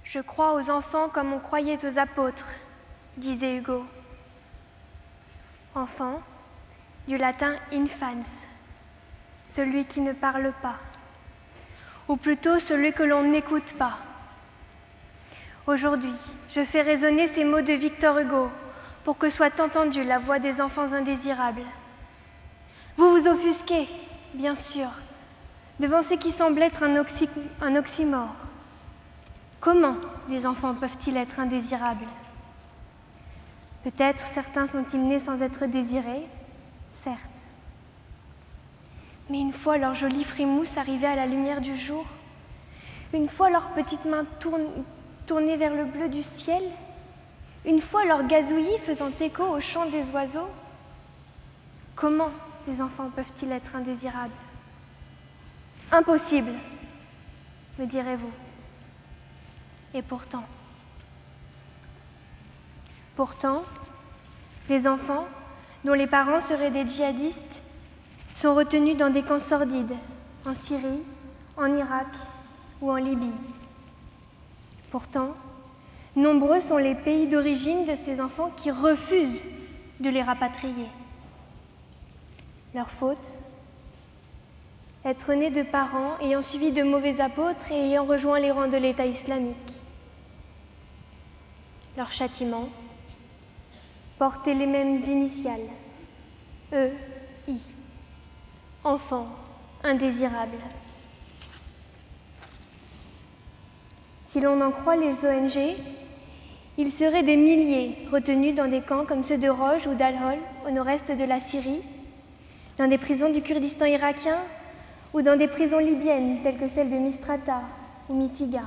Je crois aux enfants comme on croyait aux apôtres, disait Hugo. Enfant, du latin infans, celui qui ne parle pas, ou plutôt celui que l'on n'écoute pas. Aujourd'hui, je fais résonner ces mots de Victor Hugo pour que soit entendue la voix des enfants indésirables. Vous vous offusquez, bien sûr, devant ce qui semble être un oxymore. Comment les enfants peuvent-ils être indésirables? Peut-être certains sont-ils nés sans être désirés, certes. Mais une fois leur jolie frimousse arrivée à la lumière du jour, une fois leurs petites mains tournées vers le bleu du ciel, une fois leur gazouillis faisant écho au chant des oiseaux, comment les enfants peuvent-ils être indésirables? Impossible, me direz-vous. Et pourtant, les enfants, dont les parents seraient des djihadistes, sont retenus dans des camps sordides, en Syrie, en Irak ou en Libye. Pourtant, nombreux sont les pays d'origine de ces enfants qui refusent de les rapatrier. Leur faute? Être nés de parents ayant suivi de mauvais apôtres et ayant rejoint les rangs de l'État islamique. Leur châtiment? Porter les mêmes initiales, E-I, enfants indésirables. Si l'on en croit les ONG, ils seraient des milliers retenus dans des camps comme ceux de Roj ou d'Al-Hol, au nord-est de la Syrie, dans des prisons du Kurdistan irakien ou dans des prisons libyennes telles que celles de Misrata ou Mitiga.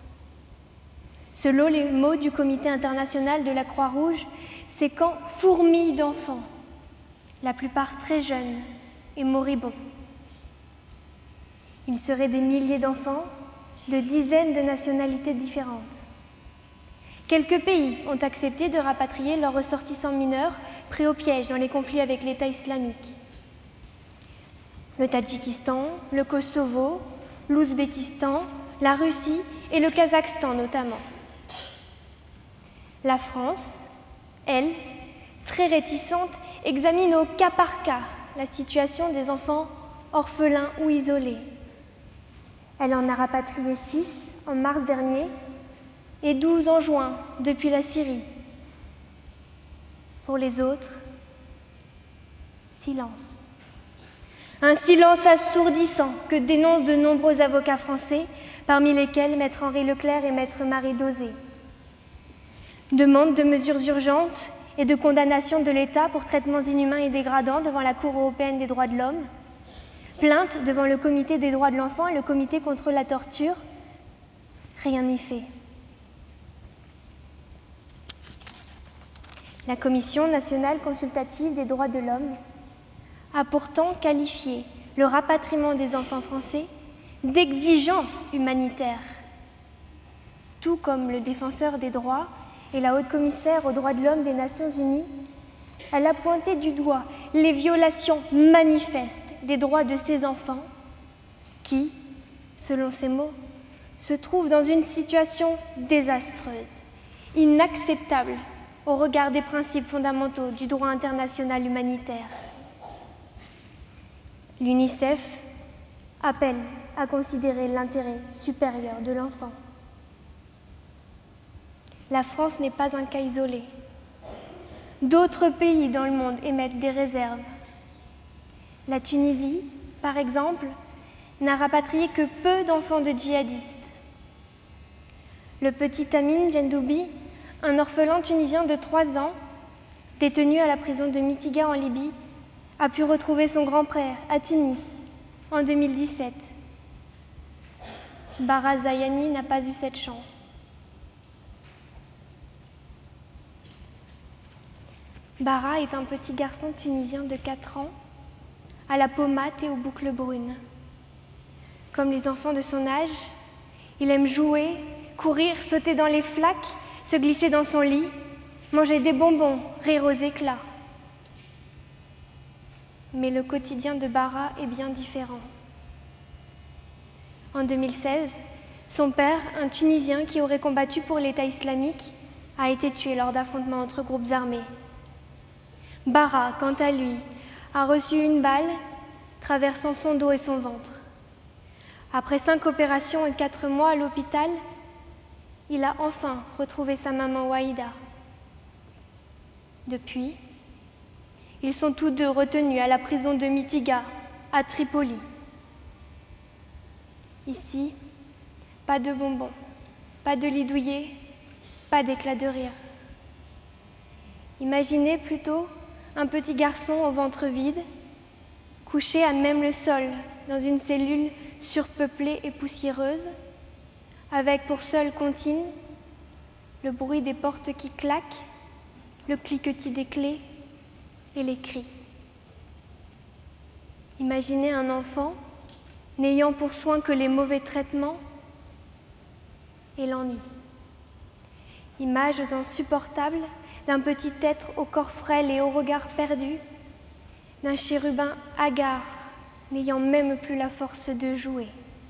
Selon les mots du Comité international de la Croix-Rouge, ces camps fourmillent d'enfants, la plupart très jeunes et moribonds. Il serait des milliers d'enfants de dizaines de nationalités différentes. Quelques pays ont accepté de rapatrier leurs ressortissants mineurs pris au piège dans les conflits avec l'État islamique. Le Tadjikistan, le Kosovo, l'Ouzbékistan, la Russie et le Kazakhstan notamment. La France, elle, très réticente, examine au cas par cas la situation des enfants orphelins ou isolés. Elle en a rapatrié 6 en mars dernier et 12 en juin depuis la Syrie. Pour les autres, silence. Un silence assourdissant que dénoncent de nombreux avocats français, parmi lesquels Maître Henri Leclerc et Maître Marie Dosé. Demande de mesures urgentes et de condamnation de l'État pour traitements inhumains et dégradants devant la Cour européenne des droits de l'homme. Plainte devant le Comité des droits de l'enfant et le Comité contre la torture. Rien n'y fait. La Commission nationale consultative des droits de l'homme a pourtant qualifié le rapatriement des enfants français d'exigence humanitaire, tout comme le défenseur des droits et la haute-commissaire aux droits de l'homme des Nations Unies. Elle a pointé du doigt les violations manifestes des droits de ces enfants qui, selon ses mots, se trouvent dans une situation désastreuse, inacceptable au regard des principes fondamentaux du droit international humanitaire. L'UNICEF appelle à considérer l'intérêt supérieur de l'enfant. La France n'est pas un cas isolé. D'autres pays dans le monde émettent des réserves. La Tunisie, par exemple, n'a rapatrié que peu d'enfants de djihadistes. Le petit Amin Djendoubi, un orphelin tunisien de 3 ans, détenu à la prison de Mitiga en Libye, a pu retrouver son grand-père à Tunis en 2017. Bara Zayani n'a pas eu cette chance. Bara est un petit garçon tunisien de 4 ans, à la peau mate et aux boucles brunes. Comme les enfants de son âge, il aime jouer, courir, sauter dans les flaques, se glisser dans son lit, manger des bonbons, rire aux éclats. Mais le quotidien de Bara est bien différent. En 2016, Son père, un Tunisien qui aurait combattu pour l'État islamique, a été tué lors d'affrontements entre groupes armés. Bara, quant à lui, a reçu une balle traversant son dos et son ventre. Après 5 opérations et 4 mois à l'hôpital, il a enfin retrouvé sa maman Waïda. Depuis, ils sont tous deux retenus à la prison de Mitiga, à Tripoli. Ici, pas de bonbons, pas de lit douillet, pas d'éclat de rire. Imaginez plutôt un petit garçon au ventre vide, couché à même le sol dans une cellule surpeuplée et poussiéreuse, avec pour seule comptine le bruit des portes qui claquent, le cliquetis des clés et les cris. Imaginez un enfant n'ayant pour soin que les mauvais traitements et l'ennui. Images insupportables d'un petit être au corps frêle et au regard perdu, d'un chérubin hagard n'ayant même plus la force de jouer.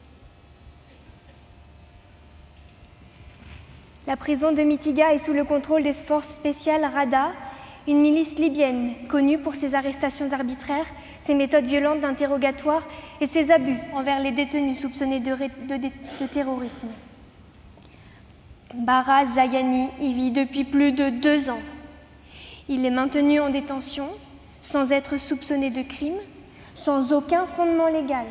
La prison de Mitiga est sous le contrôle des forces spéciales Rada, une milice libyenne connue pour ses arrestations arbitraires, ses méthodes violentes d'interrogatoire et ses abus envers les détenus soupçonnés de terrorisme. Bara Zayani y vit depuis plus de 2 ans. Il est maintenu en détention, sans être soupçonné de crime, sans aucun fondement légal.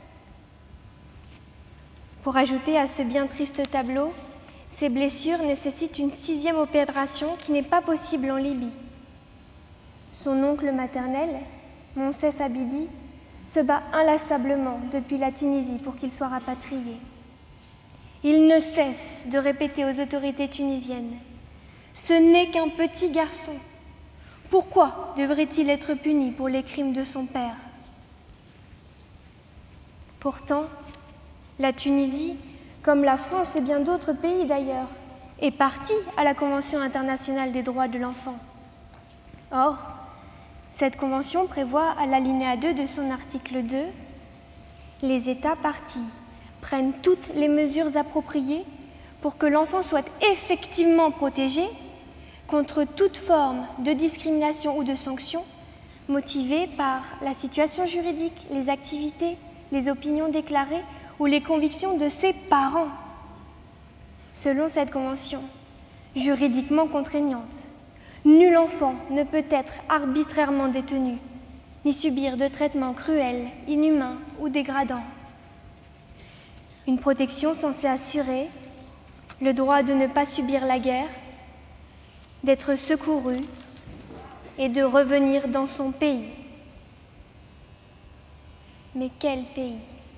Pour ajouter à ce bien triste tableau, ses blessures nécessitent une 6e opération qui n'est pas possible en Libye. Son oncle maternel, Monsef Abidi, se bat inlassablement depuis la Tunisie pour qu'il soit rapatrié. Il ne cesse de répéter aux autorités tunisiennes « Ce n'est qu'un petit garçon. Pourquoi devrait-il être puni pour les crimes de son père ?» Pourtant, la Tunisie, comme la France et bien d'autres pays d'ailleurs, est partie à la Convention internationale des droits de l'enfant. Or, cette convention prévoit à l'alinéa 2 de son article 2 « Les États parties prennent toutes les mesures appropriées pour que l'enfant soit effectivement protégé contre toute forme de discrimination ou de sanction motivée par la situation juridique, les activités, les opinions déclarées ou les convictions de ses parents. » Selon cette convention, juridiquement contraignante, nul enfant ne peut être arbitrairement détenu, ni subir de traitements cruels, inhumains ou dégradants. Une protection censée assurer le droit de ne pas subir la guerre, d'être secouru et de revenir dans son pays. Mais quel pays ?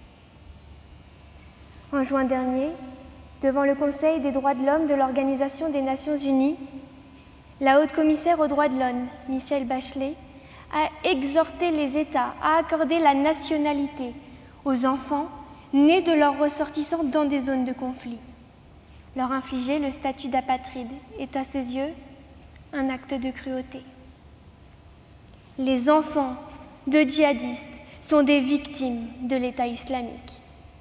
En juin dernier, devant le Conseil des droits de l'homme de l'Organisation des Nations Unies, la haute-commissaire aux droits de l'homme, Michelle Bachelet, a exhorté les États à accorder la nationalité aux enfants nés de leurs ressortissants dans des zones de conflit. Leur infliger le statut d'apatride est à ses yeux un acte de cruauté. Les enfants de djihadistes sont des victimes de l'État islamique.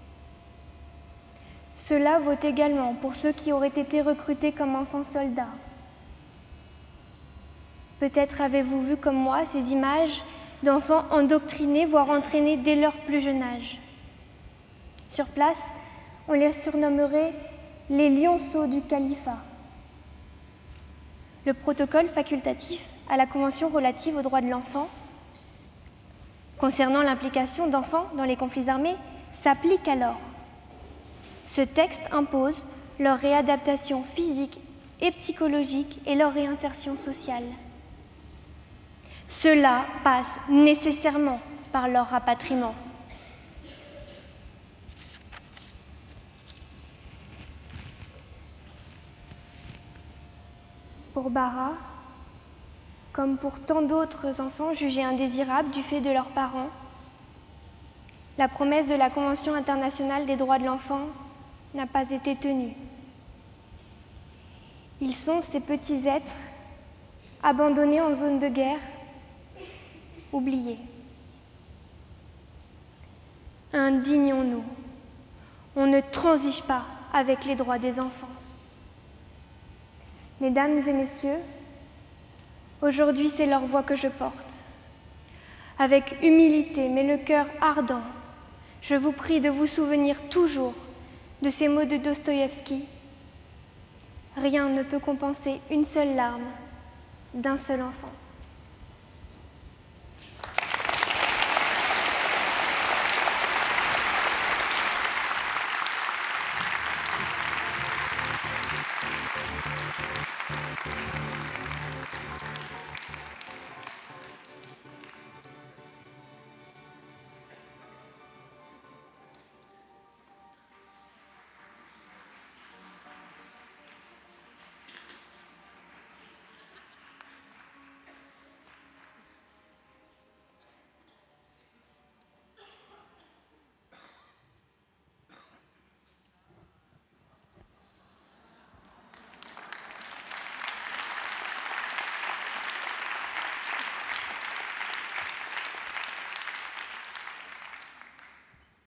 Cela vaut également pour ceux qui auraient été recrutés comme enfants soldats. Peut-être avez-vous vu comme moi ces images d'enfants endoctrinés, voire entraînés dès leur plus jeune âge. Sur place, on les surnommerait les lionceaux du califat. Le protocole facultatif à la Convention relative aux droits de l'enfant concernant l'implication d'enfants dans les conflits armés s'applique alors. Ce texte impose leur réadaptation physique et psychologique et leur réinsertion sociale. Cela passe nécessairement par leur rapatriement. Pour Bara, comme pour tant d'autres enfants jugés indésirables du fait de leurs parents, la promesse de la Convention internationale des droits de l'enfant n'a pas été tenue. Ils sont ces petits êtres abandonnés en zone de guerre, oubliés. Indignons-nous. On ne transige pas avec les droits des enfants. Mesdames et messieurs, aujourd'hui c'est leur voix que je porte. Avec humilité, mais le cœur ardent, je vous prie de vous souvenir toujours de ces mots de Dostoïevski. Rien ne peut compenser une seule larme d'un seul enfant.